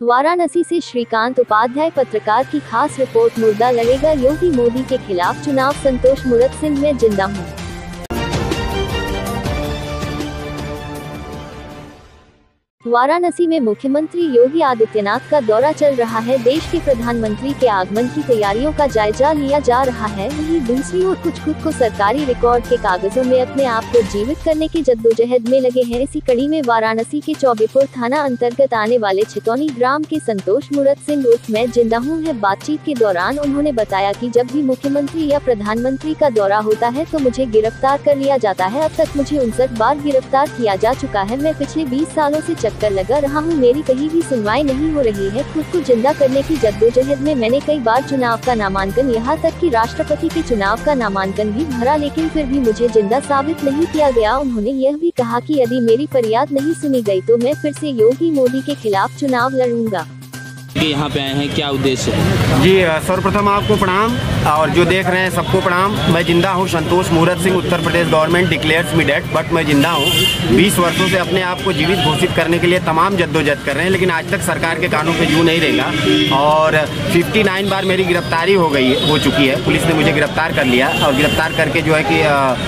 वाराणसी से श्रीकांत उपाध्याय पत्रकार की खास रिपोर्ट। मुर्दा लड़ेगा योगी मोदी के खिलाफ चुनाव, संतोष मूरत सिंह में जिंदा हूँ। वाराणसी में मुख्यमंत्री योगी आदित्यनाथ का दौरा चल रहा है। देश के प्रधानमंत्री के आगमन की तैयारियों का जायजा लिया जा रहा है। वहीं दूसरी ओर कुछ खुद को सरकारी रिकॉर्ड के कागजों में अपने आप को जीवित करने की जद्दोजहद में लगे हैं। इसी कड़ी में वाराणसी के चौबेपुर थाना अंतर्गत आने वाले छितौनी ग्राम के संतोष मूरत सिंह उर्फ मैं जिंदा हूँ है। बातचीत के दौरान उन्होंने बताया कि जब भी मुख्यमंत्री या प्रधानमंत्री का दौरा होता है तो मुझे गिरफ्तार कर लिया जाता है। अब तक मुझे 59 बार गिरफ्तार किया जा चुका है। मैं पिछले 20 सालों से कर लगा रहा हूँ, मेरी कहीं भी सुनवाई नहीं हो रही है। खुद को जिंदा करने की जद्दोजहद में मैंने कई बार चुनाव का नामांकन, यहाँ तक कि राष्ट्रपति के चुनाव का नामांकन भी भरा, लेकिन फिर भी मुझे जिंदा साबित नहीं किया गया। उन्होंने यह भी कहा कि यदि मेरी फरियाद नहीं सुनी गई तो मैं फिर से योगी मोदी के खिलाफ चुनाव लड़ूंगा। यहाँ पे आए हैं, क्या उद्देश्य है? जी, सर्वप्रथम आपको प्रणाम और जो देख रहे हैं सबको प्रणाम। मैं जिंदा हूँ, Santosh Murat Singh. Uttar Pradesh government declares me dead, but मैं जिंदा हूँ। 20 वर्षों से अपने आप को जीवित घोषित करने के लिए तमाम जद्दोजहद कर रहे हैं, लेकिन आज तक सरकार के कानून पे जू नहीं रहेगा। और 59 बार मेरी गिरफ्तारी हो चुकी है। पुलिस ने मुझे गिरफ्तार कर लिया और गिरफ्तार करके जो है कि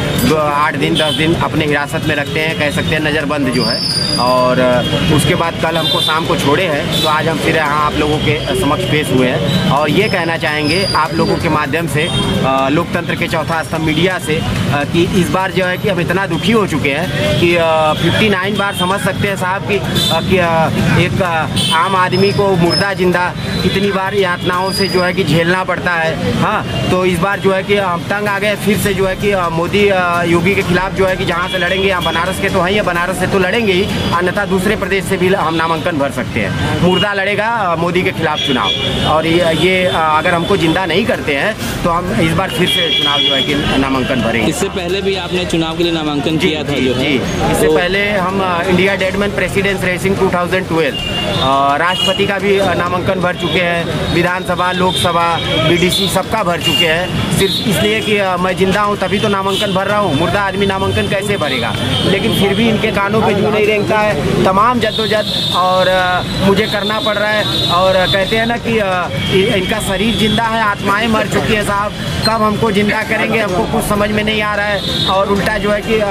8 दिन 10 दिन अपने हिरासत में रखते हैं, कह सकते हैं नज़रबंद जो है। और उसके बाद कल हमको शाम को छोड़े हैं, तो आज हम फिर यहाँ आप लोगों के समक्ष पेश हुए हैं। और ये कहना चाहेंगे आप लोगों के माध्यम से, लोकतंत्र के चौथा स्तंभ मीडिया से, कि इस बार जो है कि हम इतना दुखी हो चुके हैं कि 59 बार समझ सकते हैं साहब कि एक आम आदमी को मुर्दा जिंदा कितनी बार यातनाओं से जो है कि झेलना पड़ता है। हाँ, तो इस बार जो है कि हम तंग आ गए। फिर से जो है कि मोदी योगी के खिलाफ जो है कि जहाँ से लड़ेंगे, यहाँ बनारस के तो हैं, ये बनारस से तो लड़ेंगे ही, अन्यथा दूसरे प्रदेश से भी हम नामांकन भर सकते हैं। मुर्दा लड़ेगा मोदी के खिलाफ चुनाव। और ये अगर हमको जिंदा नहीं करते हैं तो हम इस बार फिर से चुनाव जो है कि नामांकन भरेंगे। इससे पहले भी आपने चुनाव के लिए नामांकन किया था जो है? इससे पहले हम इंडिया डेडमैन प्रेसिडेंस रेसिंग 2012 राष्ट्रपति का भी नामांकन भर चुके हैं। विधानसभा, लोकसभा, बीडीसी सबका भर चुके हैं। सिर्फ इसलिए कि मैं जिंदा हूँ तभी तो नामांकन भर रहा हूँ। मुर्दा आदमी नामांकन कैसे भरेगा? लेकिन फिर भी इनके कानों पे जू नहीं रेंगता है। तमाम जद्दोजहद और मुझे करना पड़ रहा है। और कहते हैं ना कि इनका शरीर जिंदा है, आत्माएं मर चुकी है साहब। कब हमको जिंदा करेंगे हमको कुछ समझ में नहीं आ रहा है। और उल्टा जो है कि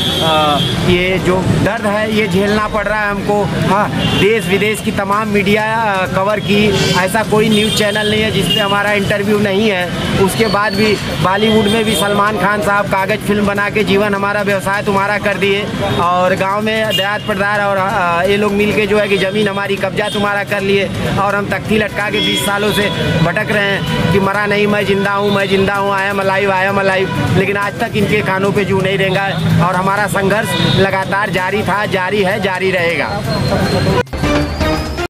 ये जो दर्द है ये झेलना पड़ रहा है हमको। हाँ, देश विदेश की तमाम मीडिया कवर की, ऐसा कोई न्यूज़ चैनल नहीं है जिसमें हमारा इंटरव्यू नहीं है। उसके बाद भी बॉलीवुड में भी सलमान खान साहब कागज फिल्म बना के जीवन हमारा व्यवसाय तुम्हारा कर दिए। और गाँव में देहात प्रधान और ये लोग मिल के जो है कि ज़मीन हमारी कब्जा तुम्हारा कर लिए। और हम तख्ती लटका के 20 सालों से भटक रहे हैं कि मरा नहीं, मैं जिंदा हूँ, मैं जिंदा हूँ, आई एम अलाइव। लेकिन आज तक इनके कानों पे जू नहीं रेंगा। और हमारा संघर्ष लगातार जारी था, जारी है, जारी रहेगा।